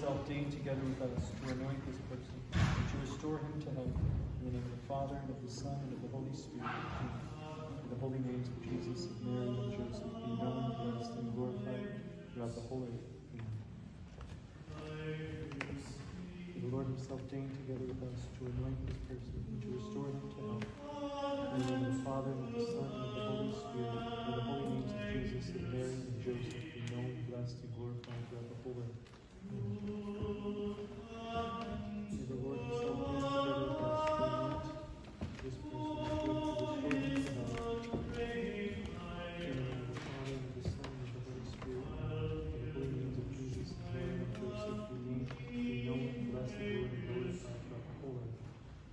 himself deign together with us to anoint this person and to restore him to health. In the name of the Father, and of the Son, and of the Holy Spirit. In the holy names of Jesus, of Mary, and Joseph, be known, blessed, and glorified throughout the whole earth. May the Lord himself deign together with us to anoint this person and to restore him to health. In the name of the Father, and of the Son, and of the Holy Spirit. In the holy names of Jesus, of Mary, and Joseph, be known, blessed, and glorified throughout the whole earth. May the Lord himself deign together with us to anoint this person and to restore him to health. In the name of the Father, and of the Son, and of the Holy Spirit. In the holy names of Jesus, of Mary, and Joseph, be known, blessed, and glorified throughout the whole earth.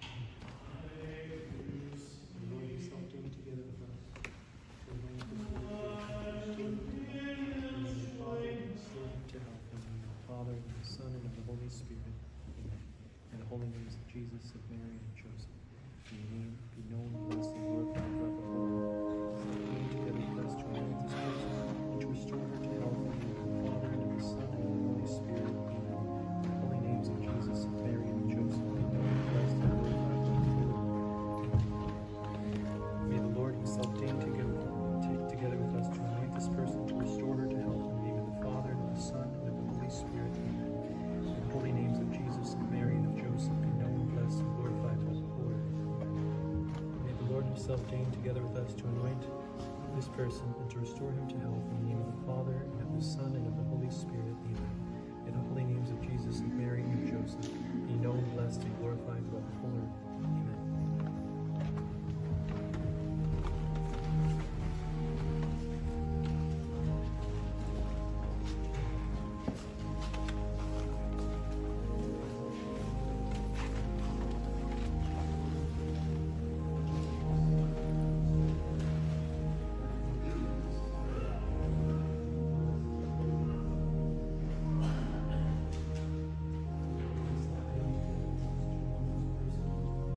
The Lord himself deign together with us to anoint this person and to restore him to health. In the name of the Father, and of the Son, to health. In the name of the Father, and of the Son, and of the Holy Spirit. Amen. In the holy names of Jesus, of Mary, and Joseph, be known, blessed, and glorified throughout the whole earth. Deign together with us to anoint this person and to restore her to health. In the name of the Father, and of the Son, and of the Holy Spirit. Amen. In the holy names of Jesus, of Mary, and Joseph, be known, blessed, and glorified throughout the whole earth. May the Lord himself deign together with us to anoint this person to restore her to health. In the name of the Father, and of the Son, and of the Holy Spirit. Amen. In the holy names of Jesus, of Mary, and of Joseph, be known, blessed, and glorified throughout the whole earth. May the Lord himself deign together with us to anoint this person and to restore him to health. In the name of the Father, and of the Son, and of the Holy Spirit. Amen. In the holy names of Jesus, of Mary, and of Joseph, be known, blessed, and glorified throughout the whole earth.